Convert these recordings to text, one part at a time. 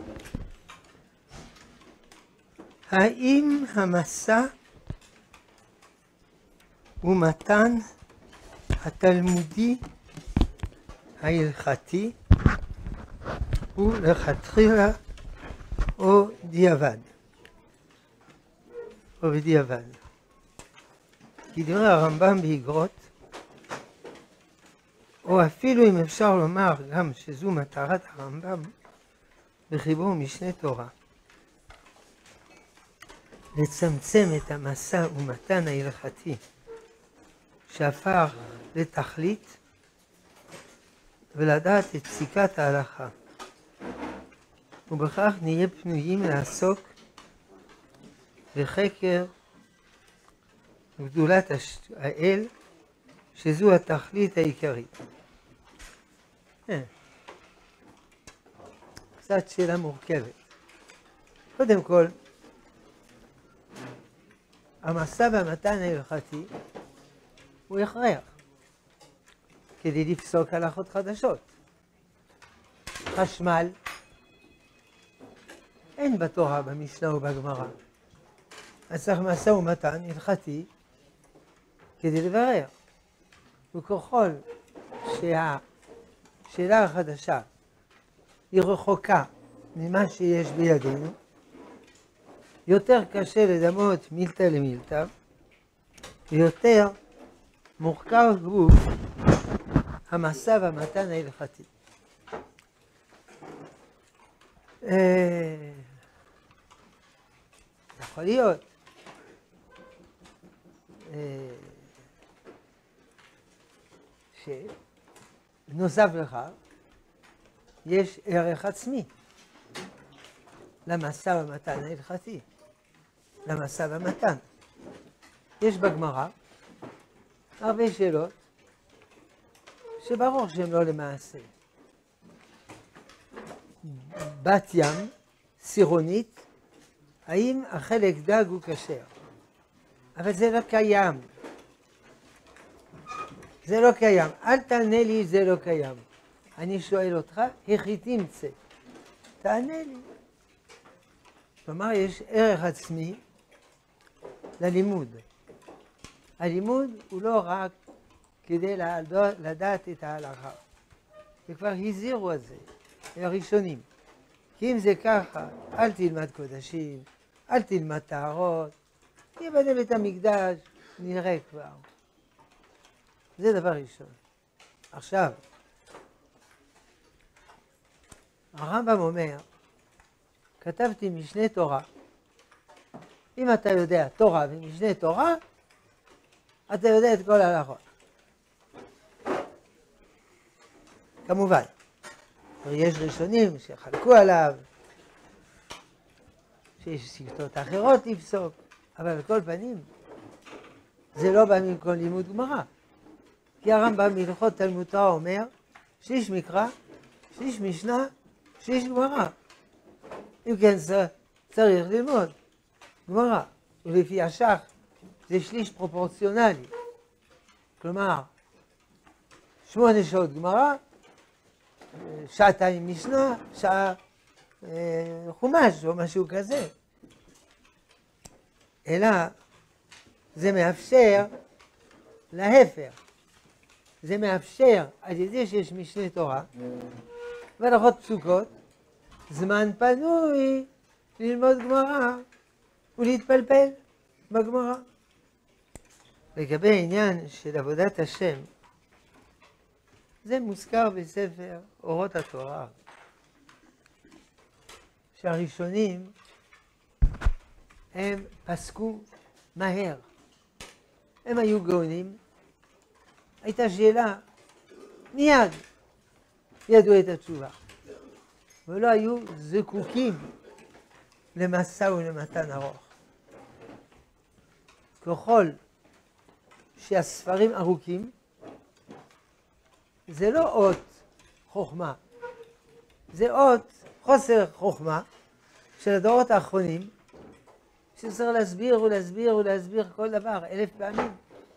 האם המשא ומתן התלמודי ההלכתי הוא לכתחילה או דיעבד, או בדיעבד? כדברי הרמב"ם באיגרות, או אפילו אם אפשר לומר גם שזו מטרת הרמב"ם בחיבור משנה תורה, לצמצם את המשא ומתן ההלכתי שהפך לתכלית ולדעת את פסיקת ההלכה, ובכך נהיה פנויים לעסוק בחקר גדולת האל, שזו התכלית העיקרית. קצת שאלה מורכבת. קודם כל, המשא והמתן ההלכתי הוא הכרח כדי לפסוק הלכות חדשות. חשמל אין בתורה, במשנה ובגמרא. אז צריך משא ומתן הלכתי כדי לברר. וככל שהשאלה החדשה היא רחוקה ממה שיש בידינו, יותר קשה לדמות מילתא למילתא, ויותר מורכב הוא המשא והמתן ההלכתי. יכול להיות שנוסף לכך יש ערך עצמי למשא והמתן ההלכתי, למשא והמתן. יש בגמרא הרבה שאלות שברור שהן לא למעשה. בת ים, סירונית, האם החלק דג הוא כשר? אבל זה לא קיים. זה לא קיים. אל תענה לי זה לא קיים. אני שואל אותך, איך היא תמצא? תענה לי. כלומר, יש ערך עצמי ללימוד. הלימוד הוא לא רק כדי לדעת את ההלכה. וכבר הזהירו על זה, הראשונים. כי אם זה ככה, אל תלמד קודשים, אל תלמד טהרות, יבנה בית המקדש, נראה כבר. זה דבר ראשון. עכשיו, הרמב"ם אומר, כתבתי משנה תורה. אם אתה יודע תורה ומשנה תורה, אתה יודע את כל ההלכות. כמובן, יש ראשונים שחלקו עליו, שיש שיטות אחרות לפסוק, אבל על כל פנים, זה לא בא ממקום לימוד גמרא. כי הרמב"ם בהלכות תלמוד תורה אומר, שליש מקרא, שליש משנה, שליש גמרא. אם כן, צריך ללמוד גמרא, ולפי השח זה שליש פרופורציונלי. כלומר, 8 שעות גמרא, שעתיים משנה, שעה חומש או משהו כזה. אלא זה מאפשר להפך. זה מאפשר על ידי שיש משנה תורה והלכות פסוקות, זמן פנוי ללמוד גמרא ולהתפלפל בגמרא. לגבי העניין של עבודת השם, זה מוזכר בספר אורות התורה, שהראשונים הם פסקו מהר. הם היו גאונים, הייתה שאלה, מיד ידעו את התשובה. ולא היו זקוקים למשא ולמתן ארוך. ככל שהספרים ארוכים, זה לא אות חוכמה, זה אות חוסר חוכמה של הדורות האחרונים, שצריך להסביר ולהסביר ולהסביר כל דבר 1000 פעמים.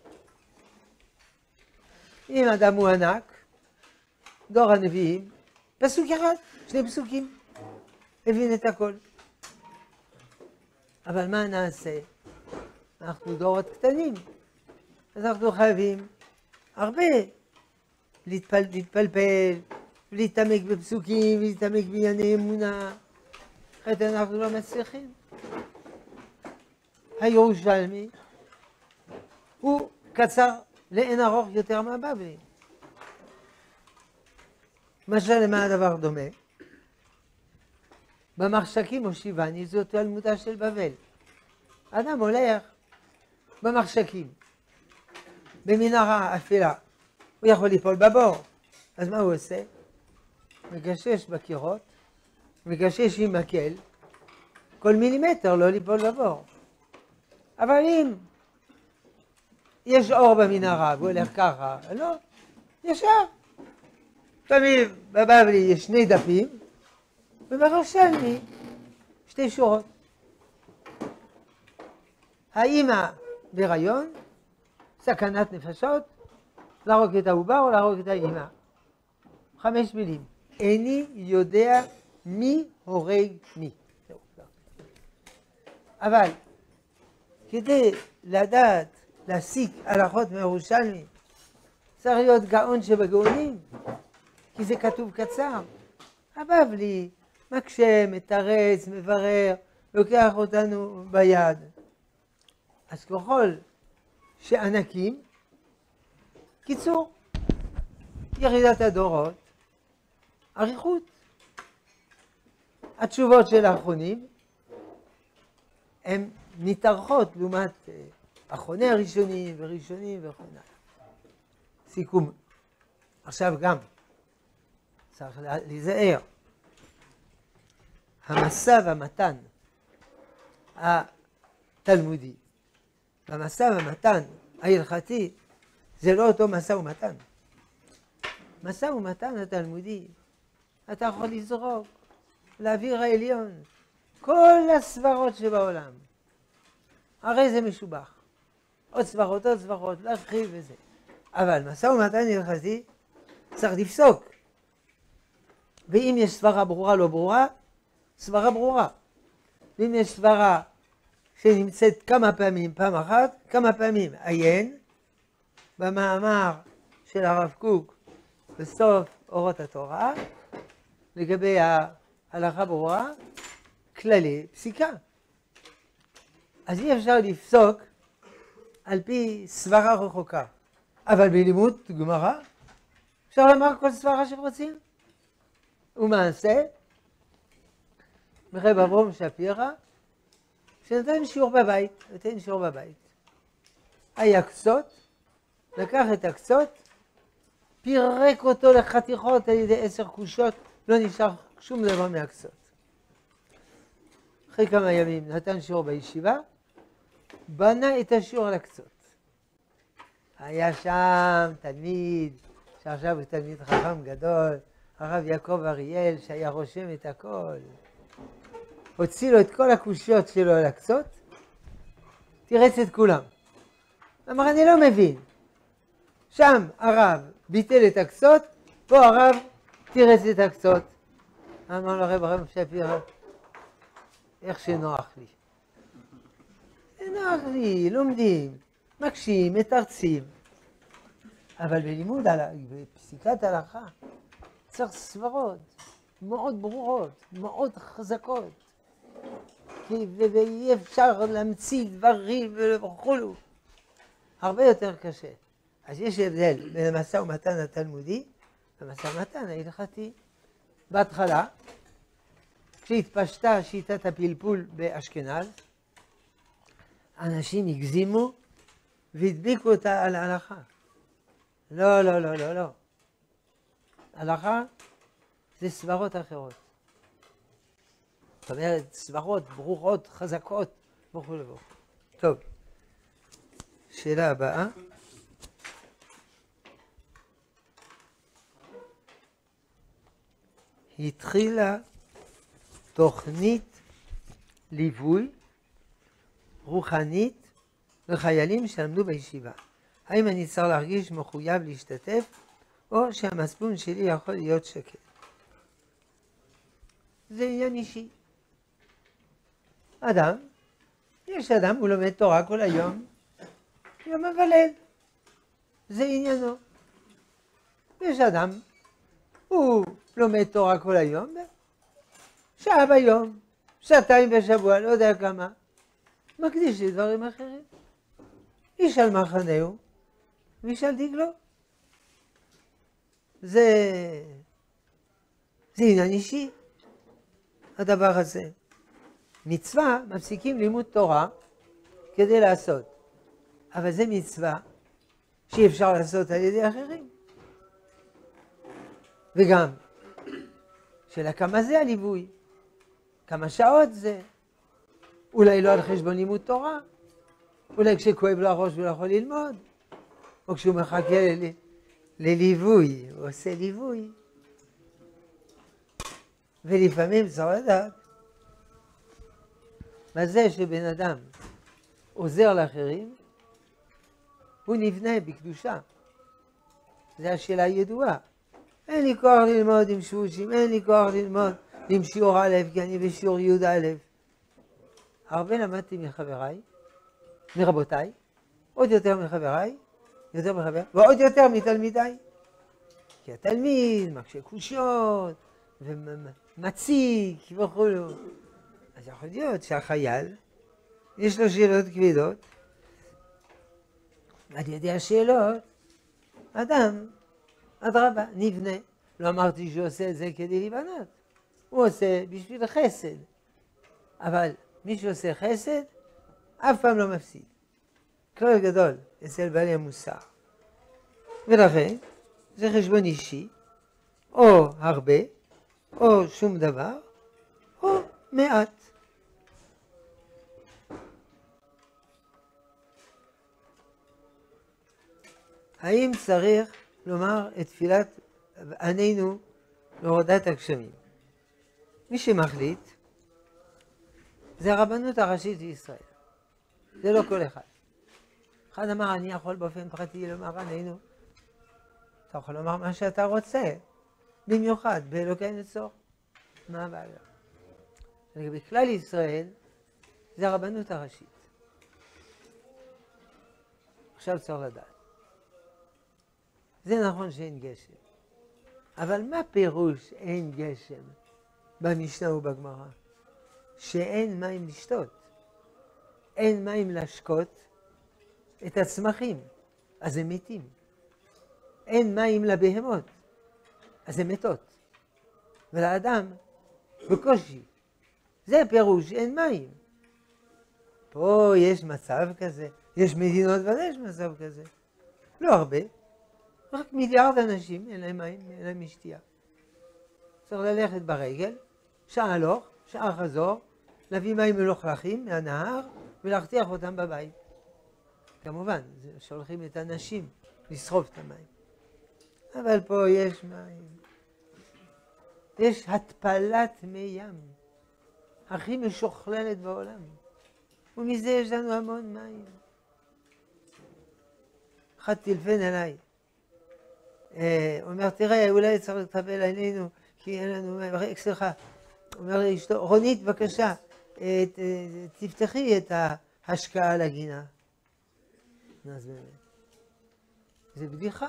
אם אדם הוא ענק, דור הנביאים, פסוק אחד, 2 פסוקים. הבין את הכל. אבל מה נעשה? אנחנו דורות קטנים, אז אנחנו חייבים הרבה להתפלפל, להתעמק בפסוקים, להתעמק בענייני אמונה. אחרת אנחנו לא מצליחים. הירושלמי הוא קצר לאין ארוך יותר מהבבלי. משל למה הדבר דומה? במחשכים הושיבני זו תלמודה של בבל. אדם הולך במחשכים, במנהרה אפלה, הוא יכול ליפול בבור. אז מה הוא עושה? מגשש בקירות, מגשש עם מקל, כל מילימטר לא ליפול בבור. אבל אם יש אור במנהרה והוא הולך ככה, לא, ישר. תמיד בבבלי יש 2 דפים, ובירושלמי 2 שורות. האמא בהיריון, סכנת נפשות, להרוג את העובר או להרוג את האמא. 5 מילים. איני יודע מי הורג מי. אבל כדי לדעת להסיק הלכות מירושלמי, צריך להיות גאון שבגאונים, כי זה כתוב קצר. הבבלי מקשה, מתרץ, מברר, לוקח אותנו ביד. אז ככל שענקים, קיצור, ירידת הדורות, אריכות. התשובות של האחרונים הן מתארכות לעומת אחרוני הראשונים וראשונים וכן. סיכום. עכשיו גם צריך להיזהר. המשא ומתן התלמודי והמשא ומתן ההלכתי זה לא אותו משא ומתן. משא ומתן התלמודי אתה יכול לזרוק לאוויר העליון כל הסברות שבעולם. הרי זה משובח. עוד סברות, להרחיב וזה. אבל משא ומתן הלכתי צריך לפסוק. ואם יש סברה ברורה לא ברורה, סברה ברורה. ואם יש סברה שנמצאת כמה פעמים, פעם אחת, כמה פעמים. עיין במאמר של הרב קוק בסוף אורות התורה, לגבי ההלכה ברורה, כללי פסיקה. אז אי אפשר לפסוק על פי סברה רחוקה. אבל בלימוד גמרא אפשר לומר כל סברה שרוצים. ומעשה, מרב אברום שפירא, שנתן שיעור בבית. היה קצות, לקח את הקצות, פירק אותו לחתיכות על ידי 10 קושות, לא נשאר שום דבר מהקצות. אחרי כמה ימים נתן שיעור בישיבה, בנה את השיעור על הקצות. היה שם תלמיד, שעכשיו הוא תלמיד חכם גדול, הרב יעקב אריאל, שהיה רושם את הכל. הוציא לו את כל הקושיות שלו על הקצות, תירץ את כולם. אמר, אני לא מבין. שם הרב ביטל את הקצות, פה הרב תירץ את הקצות. אמר לו הרב שפירא, איך שנוח לי. נוח לי, לומדים, מקשים, מתרצים. אבל בלימוד, בפסיקת הלכה, צריך סברות מאוד ברורות, מאוד חזקות. ואי אפשר להמציא דברים וכולו. הרבה יותר קשה. אז יש הבדל בין המשא ומתן התלמודי והמשא ומתן ההלכתי. בהתחלה, כשהתפשטה שיטת הפלפול באשכנז, אנשים הגזימו והדביקו אותה על ההלכה. לא. הלכה זה סברות אחרות. זאת אומרת, סברות ברורות, חזקות, וכו'. טוב, שאלה הבאה. התחילה תוכנית ליווי רוחנית לחיילים שלמדו בישיבה. האם אני צריך להרגיש מחויב להשתתף, או שהמצפון שלי יכול להיות שקט? זה עניין אישי. אדם, יש אדם, הוא לומד תורה כל היום, הוא מבלל, זה עניינו. יש אדם, הוא לומד תורה כל היום, שעה ביום, שעתיים בשבוע, לא יודע כמה, מקדיש לדברים אחרים. איש על מחנהו, ואיש על דגלו. זה עניין אישי, הדבר הזה. מצווה, מפסיקים לימוד תורה כדי לעשות. אבל זה מצווה שאי אפשר לעשות על ידי אחרים. וגם, שאלה כמה זה הליווי, כמה שעות זה. אולי לא על חשבון לימוד תורה, אולי כשכואב לו הראש הוא לא יכול ללמוד, או כשהוא מחכה לליווי, הוא עושה ליווי. ולפעמים צריך לדעת, בזה שבן אדם עוזר לאחרים, הוא נבנה בקדושה. זו השאלה הידועה. אין לי כוח ללמוד עם שושים, אין לי כוח ללמוד עם שיעור א', כי אני בשיעור י' א'. הרבה למדתי מחבריי, מרבותיי, עוד יותר מחבריי, ועוד יותר מתלמידיי. כי התלמיד מקשה קושיות, ומציק וכו'. אז יכול להיות שהחייל, יש לו שאלות כבדות, על ידי השאלות, אדם, אדרבה, נבנה. לא אמרתי שהוא עושה את זה כדי להיבנות, הוא עושה בשביל חסד. אבל מי שעושה חסד, אף פעם לא מפסיד. כלל גדול אצל בעלי המוסר. ולכן, זה חשבון אישי, או הרבה, או שום דבר, או מעט. האם צריך לומר את תפילת עננו להורדת הגשמים? מי שמחליט, זה הרבנות הראשית בישראל. זה לא כל אחד. אחד אמר, אני יכול באופן פרטי לומר עננו. אתה יכול לומר מה שאתה רוצה, במיוחד באלוקי נצור. מה הבעיה? בכלל ישראל, זה הרבנות הראשית. עכשיו צריך לדעת. זה נכון שאין גשם. אבל מה פירוש אין גשם במשנה ובגמרא? שאין מים לשתות. אין מים להשקות את הצמחים, אז הם מתים. אין מים לבהמות, אז הן מתות. ולאדם, בקושי. זה פירוש, אין מים. פה יש מצב כזה, יש מדינות ודאי יש מצב כזה. לא הרבה, רק מיליארד אנשים, אין להם מים, אין להם משתייה. צריך ללכת ברגל, שעה הלוך, שעה חזור, להביא מים מלוכלכים מהנהר ולהרתיח אותם בבית. כמובן, שולחים את הנשים לסחוב את המים. אבל פה יש מים. יש התפלת מי ים, הכי משוכללת בעולם. ומזה יש לנו המון מים. אחד טלפן אליי. הוא אומר, תראה, אולי צריך לטפל עלינו, כי אין לנו מים. סליחה. הוא אומר לאשתו, רונית, בבקשה, תפתחי את ההשקעה לגינה. אז באמת. זה בדיחה.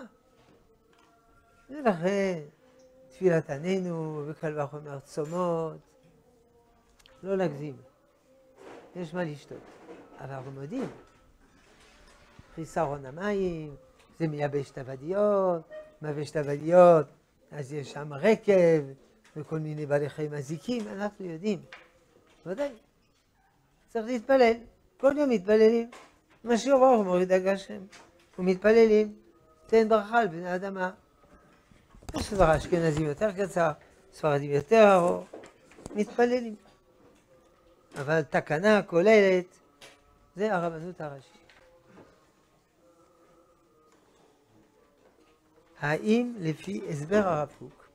ולכן, תפילת עננו, וקל וחומר צומות, לא להגזים. יש מה לשתות. אבל אנחנו מודים. חיסרון המים, זה מייבש את הוודיות, מייבש את הוודיות, אז יש שם רקב, וכל מיני בעלי חיים מזיקים, אנחנו יודעים. ודאי. צריך להתפלל. כל יום מתפללים. משאיר אור מוריד הגשם. ומתפללים. תן ברכה על בני האדמה. יש דבר אשכנזים יותר קצר, ספרדים יותר ארוך. מתפללים. אבל תקנה כוללת, זה הרבנות הראשית. האם לפי הסבר הרב קוק,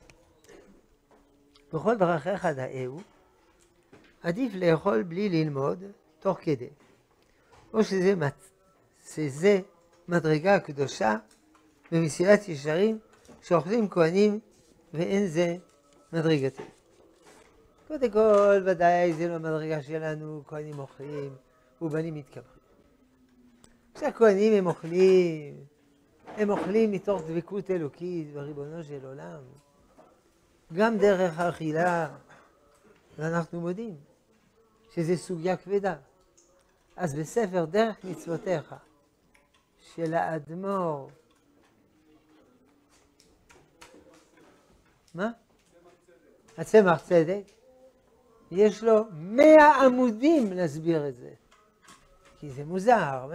בכל דרכיך דאהו, עדיף לאכול בלי ללמוד תוך כדי, או שזה מדרגה קדושה במסילת ישרים שאוכלים כהנים ואין זה מדרגתי. קודם כל, ודאי זה לא המדרגה שלנו, כהנים אוכלים ובנים מתקברים. כשהכהנים הם אוכלים מתוך דבקות אלוקית בריבונו של עולם, גם דרך האכילה, ואנחנו מודים שזה סוגיה כבדה. אז בספר דרך מצוותיך של האדמו"ר, מה? הצמח צדק, יש לו 100 עמודים להסביר את זה. כי זה מוזר,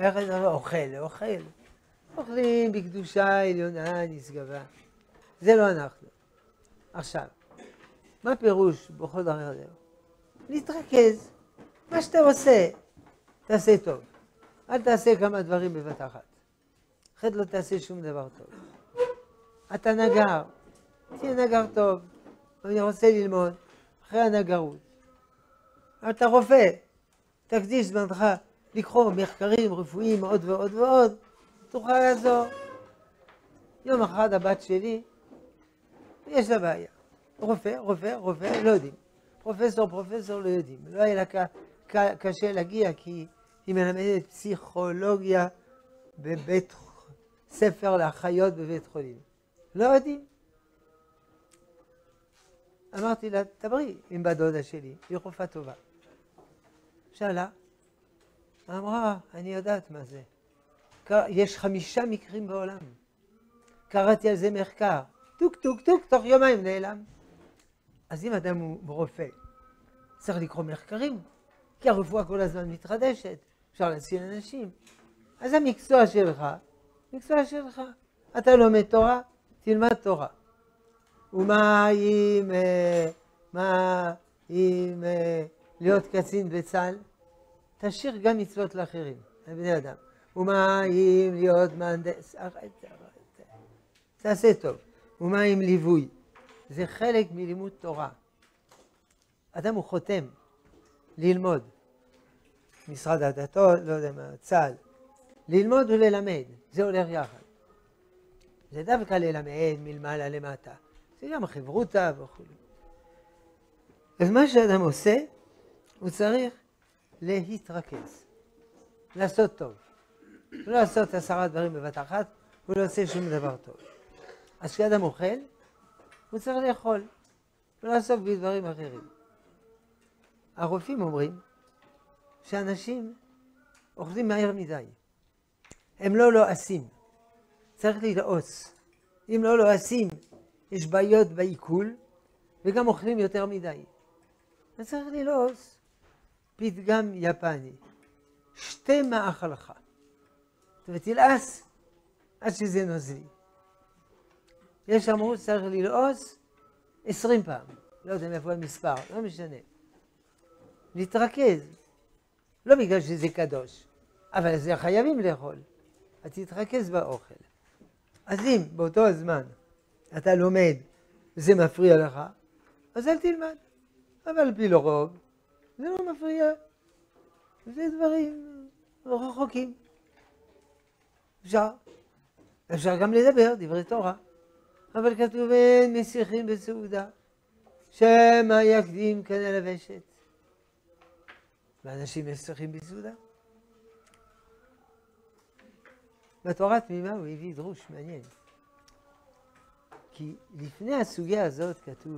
אוכלים בקדושה עליונה נשגבה. זה לא אנחנו. עכשיו, מה פירוש בכל דבר? להתרכז. מה שאתה עושה, תעשה טוב. אל תעשה כמה דברים בבת אחת. אחרת לא תעשה שום דבר טוב. אתה נגר, תהיה נגר טוב. אני רוצה ללמוד אחרי הנגרות. אתה רופא, תקדיש זמנך לקרוא מחקרים רפואיים עוד ועוד ועוד, תוכל לעזור. יום אחד הבת שלי, יש לה בעיה. רופא, לא יודעים. פרופסור, לא יודעים. לא היה לה קשה להגיע כי היא מלמדת פסיכולוגיה בבית ספר לאחיות בבית חולים. לא יודעים. אמרתי לה, תברי עם בת דודה שלי, היא רופאה טובה. שאלה, אמרה, אני יודעת מה זה. יש 5 מקרים בעולם. קראתי על זה מחקר. טוק, תוך יומיים נעלם. אז אם אדם הוא רופא, צריך לקרוא מחקרים, כי הרפואה כל הזמן מתחדשת, אפשר להציל אנשים. אז המקצוע שלך, אתה לומד תורה, תלמד תורה. ומה אם להיות קצין בצה"ל? תשאיר גם מצוות לאחרים, לבני אדם. ומה אם להיות מהנדס? תעשה טוב. ומה אם ליווי? זה חלק מלימוד תורה. אדם הוא חותם ללמוד. משרד הדתות, לא יודע מה, צה"ל. ללמוד וללמד, זה הולך יחד. זה דווקא ללמד מלמעלה למטה. זה גם חברותה וכו'. אז מה שאדם עושה, הוא צריך להתרכז. לעשות טוב. לא לעשות 10 דברים בבת אחת, הוא לא עושה שום דבר טוב. אז כשאדם אוכל, הוא צריך לאכול, לא לעסוק בדברים אחרים. הרופאים אומרים שאנשים אוכלים מהר מדי. הם לא לועסים. צריך ללעוס. אם לא לועסים, יש בעיות בעיכול, וגם אוכלים יותר מדי. אז צריך ללעוס. פתגם יפני. שתי מאכלך. ותלעס עד שזה נוזלי. יש אמרו שצריך ללעוס 20 פעם. לא יודע מאיפה המספר, לא משנה. להתרכז. לא בגלל שזה קדוש, אבל זה חייבים לאכול. אז תתרכז באוכל. אז אם באותו הזמן אתה לומד וזה מפריע לך, אז אל תלמד. אבל פי לא רוב, זה לא מפריע. זה דברים רחוקים. אפשר גם לדבר דברי תורה. אבל כתוב אין מסיחים בסעודה, שמא יקדים כנה לבשת. ואנשים מסיחים בסעודה. בתורה תמימה הוא הביא דרוש מעניין. כי לפני הסוגיה הזאת כתוב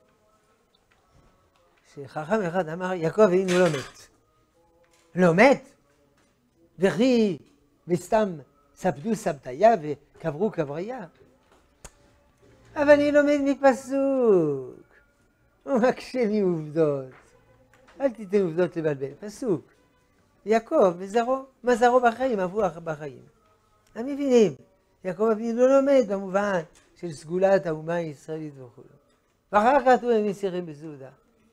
שחכם אחד אמר, יעקב אבינו לא מת. לא מת? וכי וסתם ספדו סבתיה וקברו קבריה. אבל אני לומד מפסוק. הוא מקשה לי עובדות. אל תיתן עובדות לבלבל. פסוק. יעקב וזרעו, מה זרעו בחיים, עברו בחיים. הם מבינים. יעקב אבינו לא לומד במובן של סגולת האומה הישראלית וכו'. ואחר כך כתוב הם מסירים בסעודה.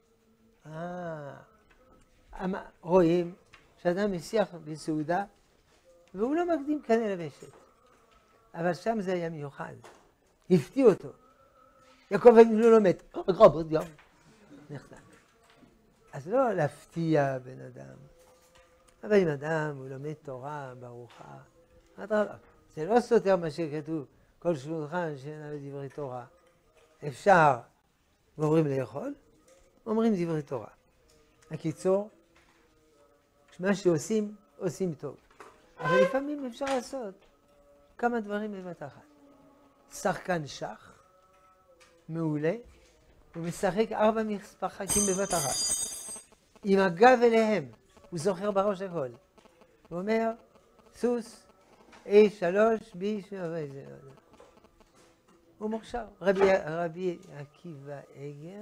רואים שאדם מסיח בסעודה והוא לא מקדים כנה לבשת. אבל שם זה היה מיוחד. הפתיע אותו. יעקב אבינו לא מת. נחתם. אז לא להפתיע בן אדם. אבל אם אדם הוא לומד תורה ברוחה, זה לא סותר מה שכתוב, כל שולחן שאין על דברי תורה. אפשר, ואומרים לאכול, אומרים דברי תורה. הקיצור, מה שעושים, עושים טוב. אבל לפעמים אפשר לעשות כמה דברים בבת אחת. שחקן שח, מעולה, הוא משחק 4 משחקים בבת אחת. עם הגב אליהם, הוא זוכר בראש הכל. הוא אומר, סוס, A3, B, הוא מוכשר. רבי עקיבא איגר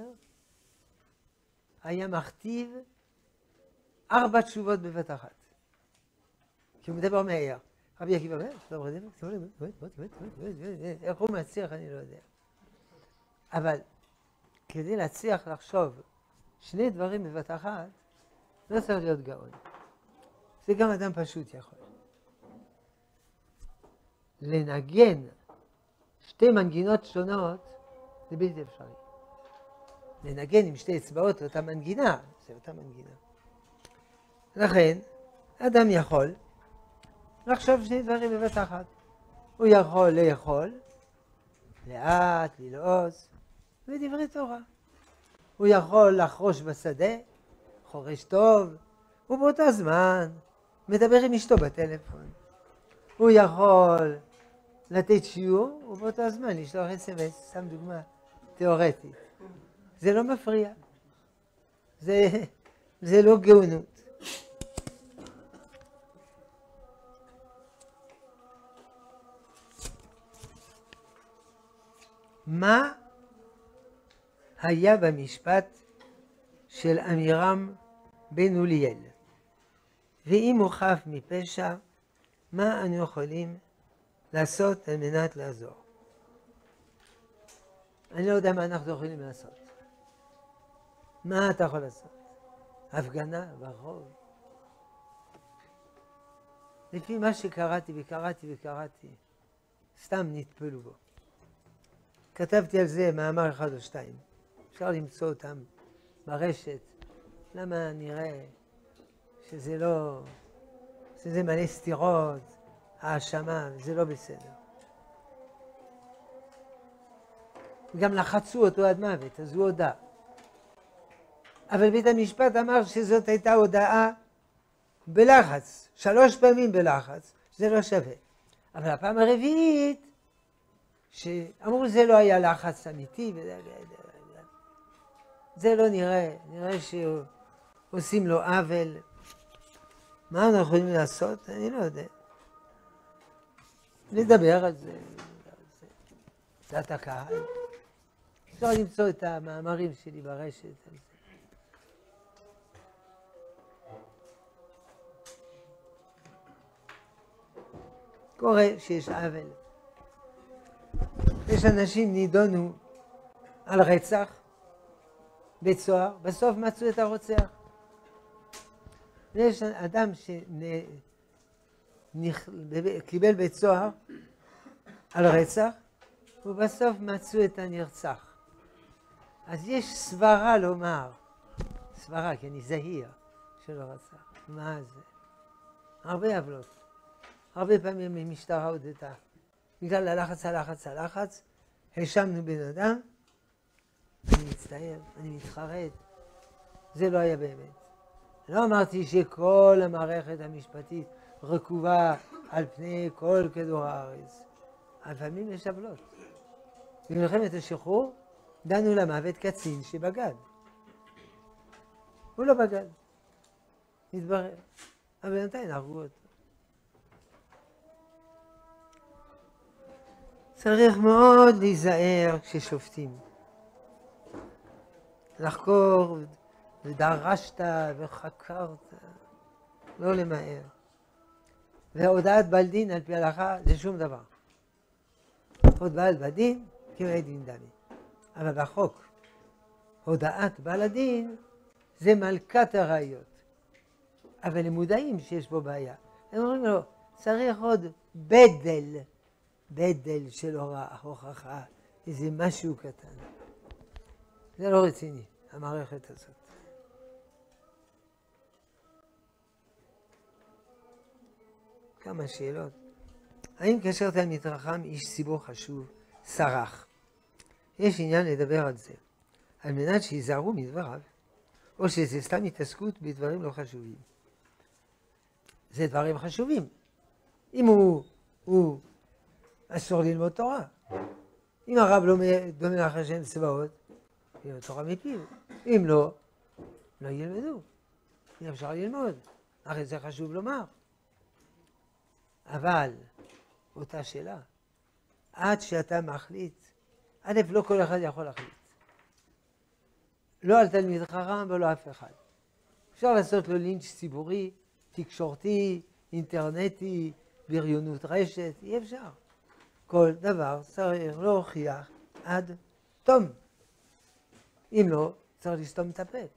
היה מכתיב 4 תשובות בבת אחת. כי הוא מדבר מהר. רבי עקיבא, איך הוא מצליח, אני לא יודע. אבל כדי להצליח לחשוב 2 דברים בבת אחת, לא צריך להיות גאון. זה גם אדם פשוט יכול. לנגן 2 מנגינות שונות, זה בלתי אפשרי. לנגן עם 2 אצבעות אותה מנגינה, זה אותה מנגינה. לכן, אדם יכול לחשוב 2 דברים בבת אחת. הוא יכול לאכול, לאט, ללעוס, ודברי תורה. הוא יכול לחרוש בשדה, חורש טוב, ובאותו זמן מדבר עם אשתו בטלפון. הוא יכול לתת שיעור, ובאותו זמן לשלוח SMS, שם דוגמה תיאורטית. זה לא מפריע. זה לא גאונות. מה היה במשפט של עמירם בן אוליאל? ואם הוא חף מפשע, מה אנו יכולים לעשות על מנת לעזור? אני לא יודע מה אנחנו יכולים לעשות. מה אתה יכול לעשות? הפגנה ברחוב? לפי מה שקראתי וקראתי, סתם נטפלו בו. כתבתי על זה מאמר 1 או 2. אפשר למצוא אותם ברשת. למה נראה שזה לא, שזה מלא סתירות, האשמה, זה לא בסדר. גם לחצו אותו עד מוות, אז הוא הודע. אבל בית המשפט אמר שזאת הייתה הודעה בלחץ, 3 פעמים בלחץ, זה לא שווה. אבל הפעם הרביעית, שאמרו זה לא היה לחץ אמיתי, זה לא נראה שעושים לו עוול. מה אנחנו יכולים לעשות? אני לא יודע. לדבר על זה, קצת הקהל. אפשר למצוא את המאמרים שלי ברשת על זה. קורה שיש עוול. יש אנשים נידונו על רצח בית סוהר, בסוף מצאו את הרוצח. ויש אדם שקיבל בית סוהר על רצח, ובסוף מצאו את הנרצח. אז יש סברה לומר, סברה, כי אני זהיר שלא רצח. מה זה? הרבה עוולות. הרבה פעמים המשטרה הודתה. בגלל הלחץ, האשמנו בן אדם, אני מצטער, אני מתחרט. זה לא היה באמת. לא אמרתי שכל המערכת המשפטית רקובה על פני כל כדור הארץ. לפעמים יש עוולות. במלחמת השחרור דנו למוות קצין שבגד. הוא לא בגד. התברר. אבל בינתיים הרגו אותו. צריך מאוד להיזהר כששופטים. לחקור ודרשת וחקרת, לא למהר. והודעת בעל דין על פי ההלכה זה שום דבר. הודעת בעל דין כמעט דין דמי. אבל בחוק, הודעת בעל הדין זה מלכת הראיות. אבל הם מודעים שיש בו בעיה. הם אומרים לו, צריך עוד בדל של הוכחה, איזה משהו קטן. זה לא רציני, המערכת הזאת. כמה שאלות. האם כאשר תלמיד חכם איש ציבור חשוב, סרח? יש עניין לדבר על זה, על מנת שיזהרו מדבריו או שזה סתם התעסקות בדברים לא חשובים. זה דברים חשובים. אם הוא אסור ללמוד תורה. אם הרב לא מלך השם צבאות, ילמד תורה מפיו. אם לא, לא ילמדו. אי אפשר ללמוד. הרי זה חשוב לומר. אבל, אותה שאלה, עד שאתה מחליט, א', לא כל אחד יכול להחליט. לא על תלמיד חכם ולא אף אחד. אפשר לעשות לו לינץ' ציבורי, תקשורתי, אינטרנטי, בריונות רשת, אי אפשר. כל דבר צריך להוכיח עד תום. אם לא, צריך לסתום את הפה.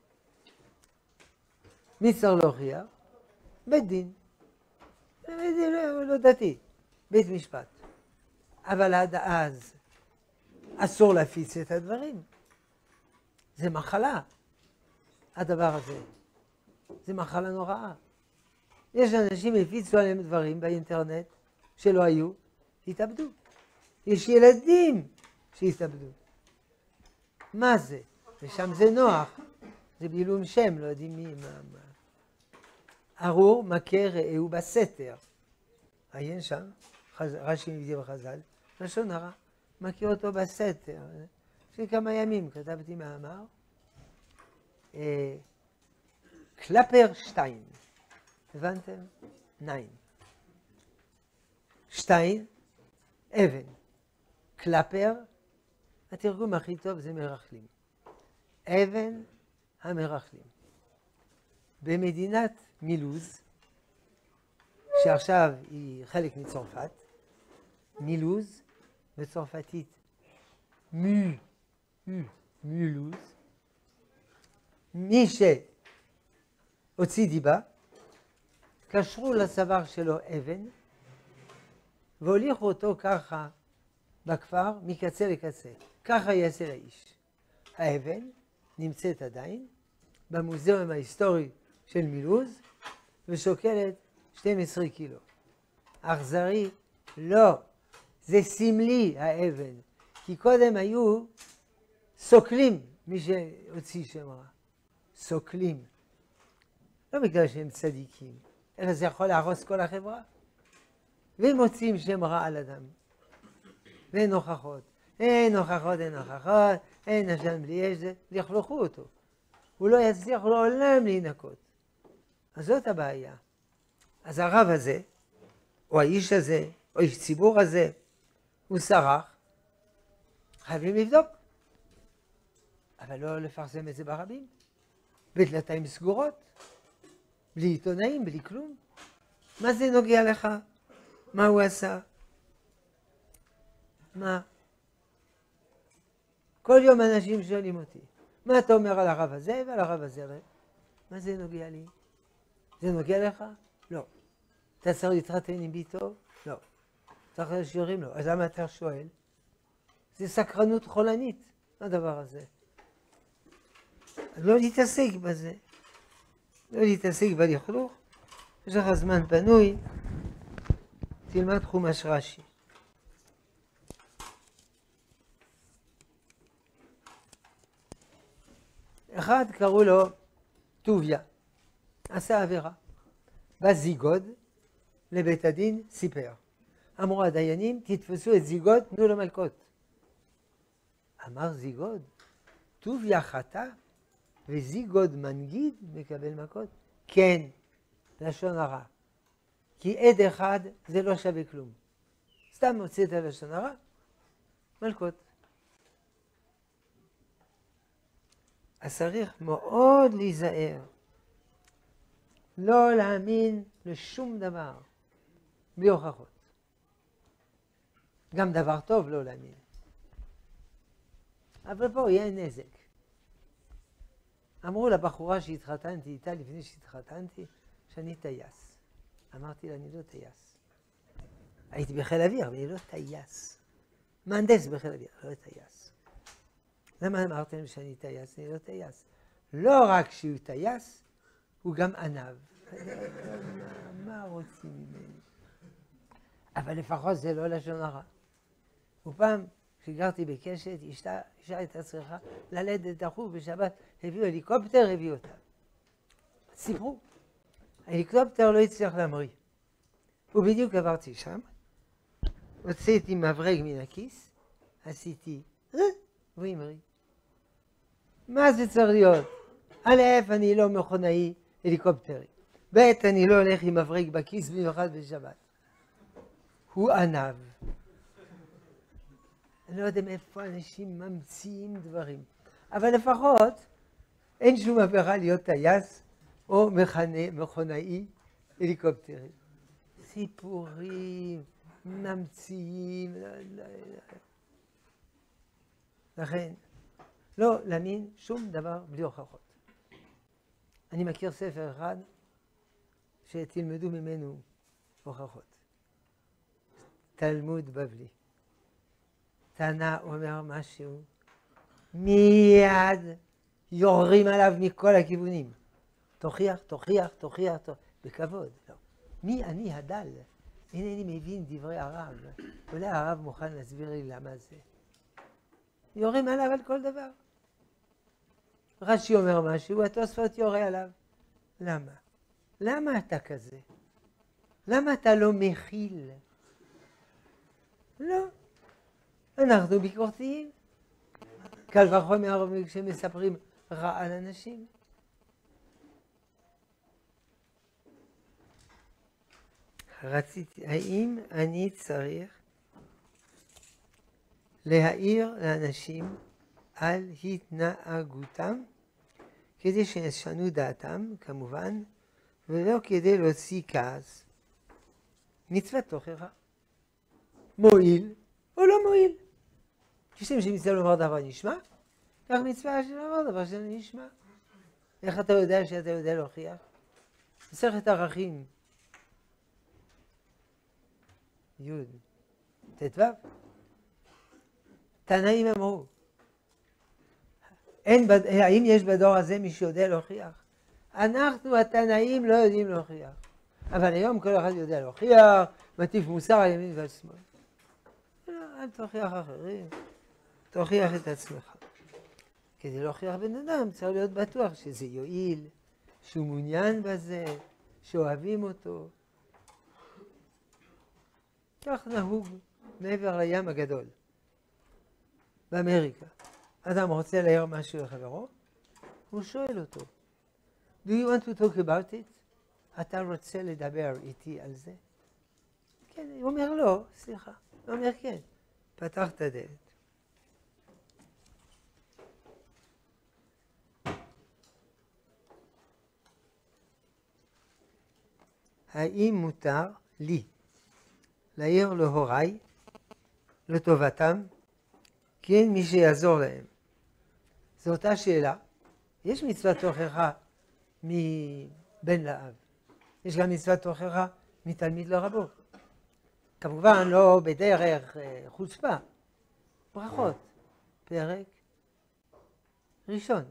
מי צריך להוכיח? בית דין. בית דין לא דתי, בית משפט. אבל עד אז אסור להפיץ את הדברים. זה מחלה, הדבר הזה. זה מחלה נוראה. יש אנשים הפיצו עליהם דברים באינטרנט שלא היו, התאבדו. יש ילדים שהתאבדו. מה זה? ושם זה נוח. זה בעילום שם, לא יודעים מי, מה. ארור מכה רעהו בסתר. עיין שם, רש"י מביא בחז"ל, לשון הרע, מכה אותו בסתר. לפני כמה ימים כתבתי מאמר, קלפר 2. הבנתם? 9. 2, אבן. קלפר, התרגום הכי טוב זה מרחלים. אבן המרחלים. במדינת מילוז, שעכשיו היא חלק מצרפת, מילוז, בצרפתית מילוז, מי שהוציא דיבה, קשרו לצוואר שלו אבן, והוליכו אותו ככה בכפר מקצה לקצה. ככה יעשה לאיש. האבן נמצאת עדיין במוזיאום ההיסטורי של מילוז, ושוקלת 12 קילו. אכזרי? לא. זה סמלי האבן. כי קודם היו סוקלים, מי שהוציא שם רע. סוקלים. לא בגלל שהם צדיקים, אלא זה יכול להרוס כל החברה. והם מוצאים שם רע על אדם. ואין הוכחות. אין הוכחות, אין השם בלי אש, לכלוכו אותו. הוא לא יצליח לעולם להינקות. אז זאת הבעיה. אז הרב הזה, או האיש הזה, או איש ציבור הזה, הוא סרח, חייבים לבדוק. אבל לא לפרסם את זה ברבים. בדלתיים סגורות, בלי עיתונאים, בלי כלום. מה זה נוגע לך? מה הוא עשה? מה? כל יום אנשים שואלים אותי, מה אתה אומר על הרב הזה ועל הרב הזה? מה זה נוגע לי? זה נוגע לך? לא. אתה צריך להתחתן עם ביתו? לא. צריך לשירים? לא. אז למה אתה שואל? זה סקרנות חולנית, הדבר הזה. לא להתעסק בזה. לא להתעסק בלכלוך. יש לך זמן פנוי, תלמד חומש רש"י. אחד קראו לו טוביה, עשה עבירה. בא זיגוד לבית הדין, סיפר. אמרו הדיינים, תתפסו את זיגוד, תנו לו מלקות. אמר זיגוד, טוביה חטא וזיגוד מנגיד מקבל מכות? כן, לשון הרע. כי עד אחד זה לא שווה כלום. סתם מוצאת לשון הרע, מלקות. אז צריך מאוד להיזהר. לא להאמין לשום דבר, בלי הוכחות. גם דבר טוב לא להאמין. אבל פה יהיה נזק. אמרו לבחורה שהתחתנתי איתה לפני שהתחתנתי, שאני טייס. אמרתי לה, אני לא טייס. הייתי בחיל אוויר, אבל אני לא טייס. מהנדס בחיל אוויר, לא טייס. למה אמרתם שאני טייס? אני לא טייס. לא רק שהוא טייס, הוא גם ענב. מה רוצים ממני? אבל לפחות זה לא לשון הרע. ופעם כשגרתי בקשת, אישה הייתה צריכה ללדת דחוף בשבת, הביאו הליקופטר, הביאו אותה. סיפרו, ההליקופטר לא הצליח להמריא. ובדיוק עברתי שם, הוצאתי מברג מן הכיס, עשיתי, והוא המריא. מה זה צריך להיות? א', אני לא מכונאי הליקופטרי. ב', אני לא הולך עם מברג בכיס במיוחד בשבת. הוא ענב. אני לא יודע מאיפה אנשים ממציאים דברים. אבל לפחות אין שום עבירה להיות טייס או מכונאי הליקופטרי. סיפורים, ממציאים. לכן, לא להאמין שום דבר בלי הוכחות. אני מכיר ספר אחד שתלמדו ממנו הוכחות. תלמוד בבלי. תנא אומר משהו, מיד יורים עליו מכל הכיוונים. תוכיח, בכבוד. לא. מי אני הדל? אינני מבין דברי הרב. אולי הרב מוכן להסביר לי למה זה. יורים עליו על כל דבר. רש"י אומר משהו, התוספות יורה עליו. למה? למה אתה כזה? למה אתה לא מכיל? לא. אנחנו ביקורתיים. קל וחומר כשמספרים רע על אנשים. האם אני צריך להעיר לאנשים על התנהגותם כדי שישנו דעתם, כמובן, ולא כדי להוציא כעס? מצוות תוכחה. מועיל או לא מועיל. כשם שמצווה לומר דבר נשמע, כך מצווה שלומר דבר שלא נשמע. איך אתה יודע שאתה יודע להוכיח? מסכת ערכים. י' ט"ו. תנאים אמרו, האם יש בדור הזה מי שיודע להוכיח? אנחנו התנאים לא יודעים להוכיח. אבל היום כל אחד יודע להוכיח, מטיף מוסר על ימין ועל שמאל. אל תוכיח אחרים, תוכיח את עצמך. כדי להוכיח בן אדם צריך להיות בטוח שזה יועיל, שהוא מעוניין בזה, שאוהבים אותו. כך נהוג מעבר לים הגדול. באמריקה, אדם רוצה להעיר משהו לחברו, הוא שואל אותו, Do you want to talk about it? אתה רוצה לדבר איתי על זה? כן, הוא אומר לא, סליחה. הוא אומר כן, פתח את הדלת. האם מותר לי להעיר להוריי לטובתם, כי אין מי שיעזור להם? זו אותה שאלה. יש מצוות תוכחה מבן לאב. יש גם מצוות תוכחה מתלמיד לרבו. כמובן לא בדרך חוצפה. ברכות. פרק ראשון.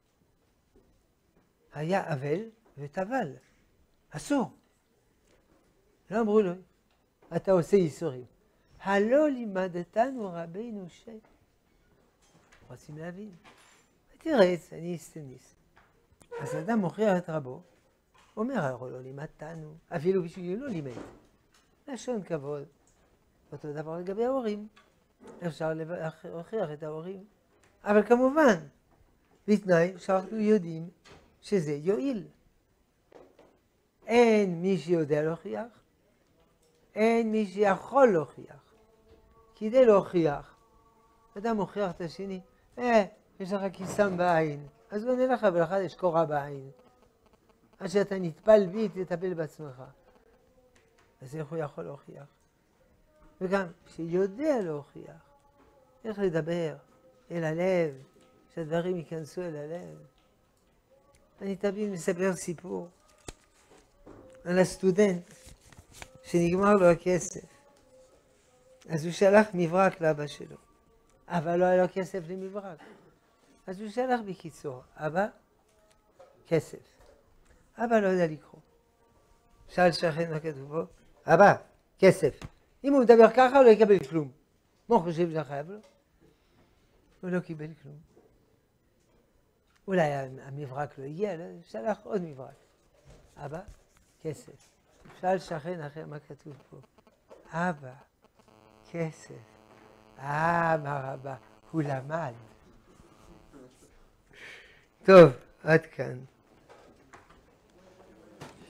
היה אבל וטבל. אסור. לא אמרו לו, אתה עושה ייסורים. הלא לימדתנו רבינו ש... רוצים להבין. תירץ, אני אסתניס. אז אדם מוכיח את רבו, אומר, הרי לא לימדתנו, אפילו בשביל לא לימד. לשון כבוד. אותו דבר לגבי ההורים. אפשר להוכיח את ההורים. אבל כמובן, בתנאי שאנחנו יודעים שזה יועיל. אין מי שיודע להוכיח, אין מי שיכול להוכיח. כדי להוכיח, אדם מוכיח את השני, יש לך כיסם בעין, אז בוא נלך ולך יש קורה בעין. עד שאתה נטפל בי, תטפל בעצמך. אז איך הוא יכול להוכיח? וגם, שיודע להוכיח, איך לדבר אל הלב, שהדברים ייכנסו אל הלב. אני תמיד מספר סיפור על הסטודנט שנגמר לו הכסף. אז הוא שלח מברק לאבא שלו, אבל לא היה לו כסף למברק. אז הוא שלח בקיצור, אבא, כסף. אבא לא יודע לקרוא. שאל שכן מה כתוב בו, אבא, כסף. אם הוא מדבר ככה הוא לא יקבל כלום. מה הוא חושב שחייב לו? הוא לא קיבל כלום. אולי המברק לא הגיע, שלח עוד מברק. אבא, כסף. שאל שכן אחר מה כתוב פה. אבא, כסף. אמר אבא, הוא למד. טוב, עד כאן.